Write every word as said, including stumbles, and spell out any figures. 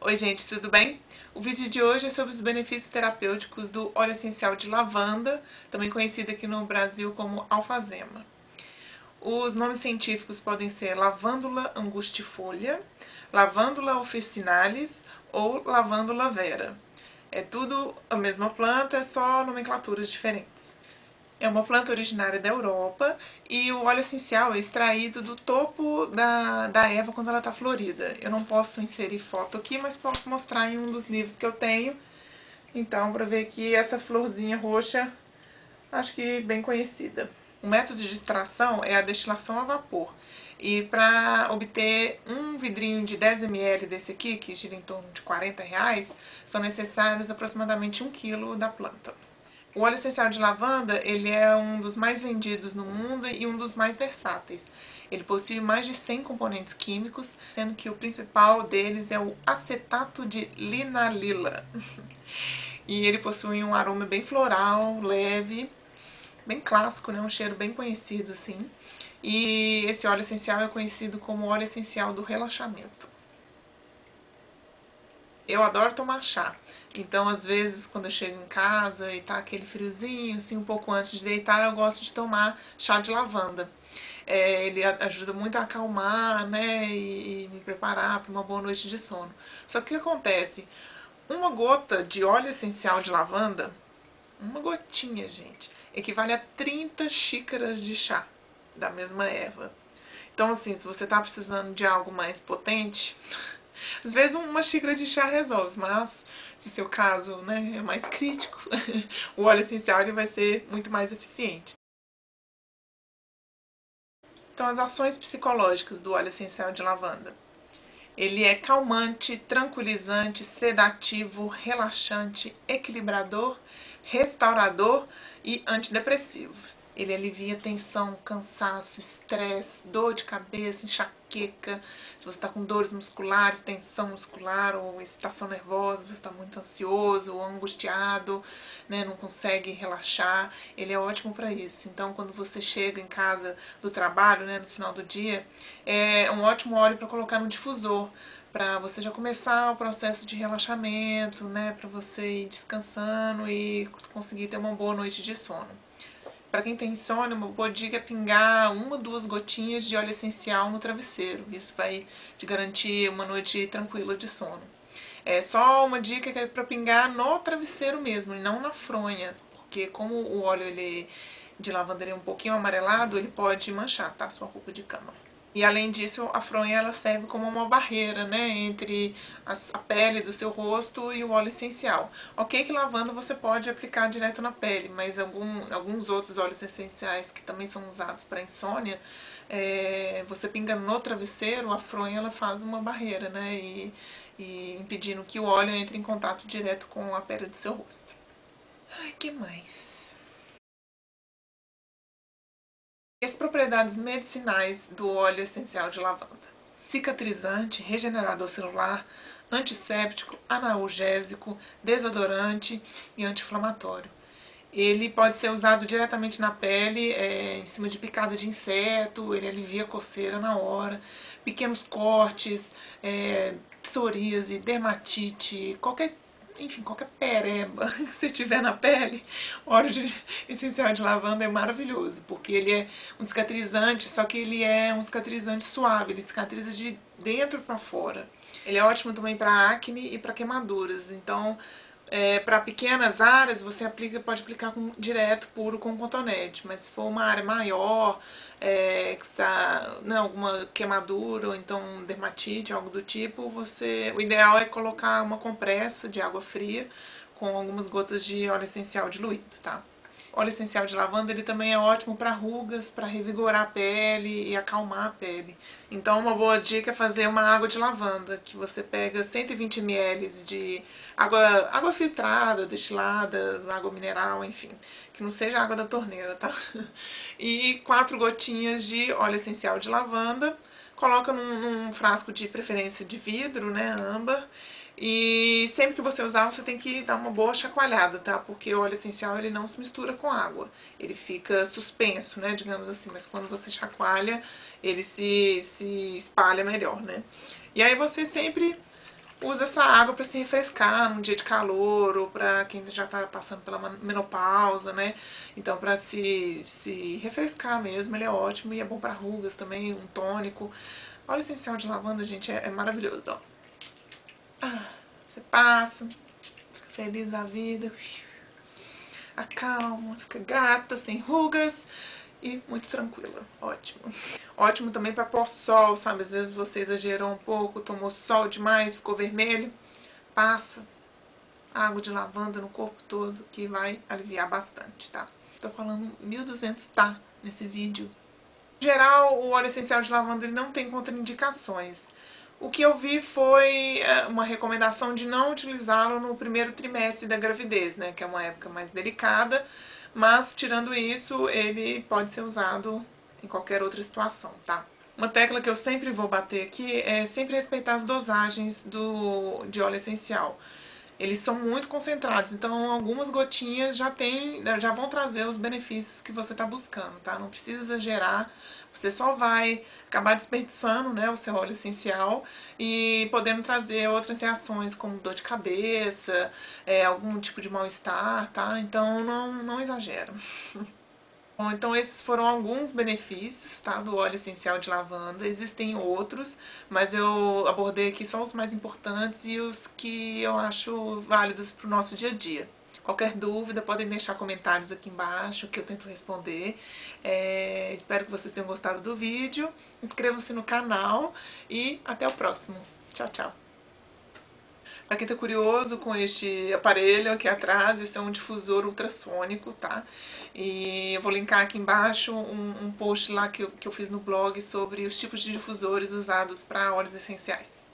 Oi gente, tudo bem? O vídeo de hoje é sobre os benefícios terapêuticos do óleo essencial de lavanda, também conhecido aqui no Brasil como alfazema. Os nomes científicos podem ser lavandula angustifolia, lavandula officinalis ou lavandula vera. É tudo a mesma planta, é só nomenclaturas diferentes. É uma planta originária da Europa e o óleo essencial é extraído do topo da, da erva quando ela está florida. Eu não posso inserir foto aqui, mas posso mostrar em um dos livros que eu tenho. Então, para ver que essa florzinha roxa, acho que bem conhecida. O método de extração é a destilação a vapor. E para obter um vidrinho de dez mililitros desse aqui, que gira em torno de quarenta reais, são necessários aproximadamente um quilo da planta. O óleo essencial de lavanda, ele é um dos mais vendidos no mundo e um dos mais versáteis. Ele possui mais de cem componentes químicos, sendo que o principal deles é o acetato de linalila. E ele possui um aroma bem floral, leve, bem clássico, né? Um cheiro bem conhecido, assim. E esse óleo essencial é conhecido como óleo essencial do relaxamento. Eu adoro tomar chá, então às vezes quando eu chego em casa e tá aquele friozinho, assim, um pouco antes de deitar, eu gosto de tomar chá de lavanda. É, ele ajuda muito a acalmar, né, e, e me preparar para uma boa noite de sono. Só que o que acontece? Uma gota de óleo essencial de lavanda, uma gotinha, gente, equivale a trinta xícaras de chá da mesma erva. Então, assim, se você tá precisando de algo mais potente, às vezes uma xícara de chá resolve, mas se seu caso, né, é mais crítico, o óleo essencial ele vai ser muito mais eficiente. Então, as ações psicológicas do óleo essencial de lavanda. Ele é calmante, tranquilizante, sedativo, relaxante, equilibrador, restaurador e antidepressivo. Ele alivia tensão, cansaço, estresse, dor de cabeça, enxaqueca. Se você está com dores musculares, tensão muscular ou excitação nervosa, você está muito ansioso ou angustiado, né, não consegue relaxar, ele é ótimo para isso. Então, quando você chega em casa do trabalho, né, no final do dia, é um ótimo óleo para colocar no difusor, para você já começar o processo de relaxamento, né, para você ir descansando e conseguir ter uma boa noite de sono. Para quem tem insônia, uma boa dica é pingar uma ou duas gotinhas de óleo essencial no travesseiro. Isso vai te garantir uma noite tranquila de sono. É só uma dica que é para pingar no travesseiro mesmo, e não na fronha, porque como o óleo ele, de lavanda é um pouquinho amarelado, ele pode manchar, tá, sua roupa de cama. E além disso, a fronha ela serve como uma barreira, né, entre as, a pele do seu rosto e o óleo essencial. Ok que lavanda você pode aplicar direto na pele, mas algum, alguns outros óleos essenciais que também são usados para insônia, é, você pinga no travesseiro, a fronha ela faz uma barreira, né, e, e impedindo que o óleo entre em contato direto com a pele do seu rosto. Ai, que mais? As propriedades medicinais do óleo essencial de lavanda. Cicatrizante, regenerador celular, antisséptico, analgésico, desodorante e anti-inflamatório. Ele pode ser usado diretamente na pele, é, em cima de picada de inseto, ele alivia a coceira na hora, pequenos cortes, é, psoríase, dermatite, qualquer enfim, qualquer pereba que você tiver na pele, o óleo de, essencial de lavanda é maravilhoso, porque ele é um cicatrizante, só que ele é um cicatrizante suave, ele cicatriza de dentro para fora. Ele é ótimo também para acne e para queimaduras, então é, para pequenas áreas você aplica, pode aplicar com, direto, puro com cotonete, mas se for uma área maior, é, que está, não, alguma queimadura ou então dermatite, algo do tipo, você, o ideal é colocar uma compressa de água fria com algumas gotas de óleo essencial diluído, tá? O óleo essencial de lavanda ele também é ótimo para rugas, para revigorar a pele e acalmar a pele. Então uma boa dica é fazer uma água de lavanda, que você pega cento e vinte mililitros de água, água filtrada, destilada, água mineral, enfim, que não seja água da torneira, tá? E quatro gotinhas de óleo essencial de lavanda, coloca num, num frasco de preferência de vidro, né, âmbar, e sempre que você usar, você tem que dar uma boa chacoalhada, tá? Porque o óleo essencial, ele não se mistura com água. Ele fica suspenso, né? Digamos assim. Mas quando você chacoalha, ele se, se espalha melhor, né? E aí você sempre usa essa água para se refrescar num dia de calor ou para quem já está passando pela menopausa, né? Então, para se, se refrescar mesmo, ele é ótimo e é bom para rugas também, um tônico. Óleo essencial de lavanda, gente, é, é maravilhoso, ó. Ah, você passa, fica feliz da vida, acalma, fica gata, sem rugas e muito tranquila. Ótimo. Ótimo também para pôr sol, sabe? Às vezes você exagerou um pouco, tomou sol demais, ficou vermelho. Passa água de lavanda no corpo todo, que vai aliviar bastante, tá? Tô falando mil e duzentos tá nesse vídeo. Em geral, o óleo essencial de lavanda ele não tem contraindicações. O que eu vi foi uma recomendação de não utilizá-lo no primeiro trimestre da gravidez, né? Que é uma época mais delicada. Mas, tirando isso, ele pode ser usado em qualquer outra situação, tá? Uma tecla que eu sempre vou bater aqui é sempre respeitar as dosagens do, de óleo essencial. Eles são muito concentrados, então algumas gotinhas já, tem, já vão trazer os benefícios que você está buscando, tá? Não precisa exagerar, você só vai acabar desperdiçando, né, o seu óleo essencial e podendo trazer outras reações como dor de cabeça, é, algum tipo de mal-estar, tá? Então não, não exagera. Bom, então esses foram alguns benefícios, tá, do óleo essencial de lavanda. Existem outros, mas eu abordei aqui só os mais importantes e os que eu acho válidos para o nosso dia a dia. Qualquer dúvida, podem deixar comentários aqui embaixo que eu tento responder. É, espero que vocês tenham gostado do vídeo. Inscrevam-se no canal e até o próximo. Tchau, tchau! Para quem tá curioso com este aparelho aqui atrás, esse é um difusor ultrassônico, tá? E eu vou linkar aqui embaixo um, um post lá que eu, que eu fiz no blog sobre os tipos de difusores usados para óleos essenciais.